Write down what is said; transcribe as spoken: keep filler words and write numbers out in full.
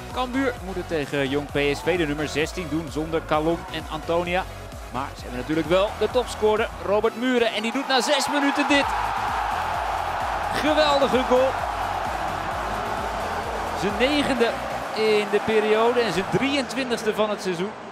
Cambuur moet het tegen Jong P S V, de nummer zestien, doen zonder Calon en Antonia. Maar ze hebben natuurlijk wel de topscorer Robert Muren en die doet na zes minuten dit. Geweldige goal. Zijn negende in de periode en zijn drieëntwintigste van het seizoen.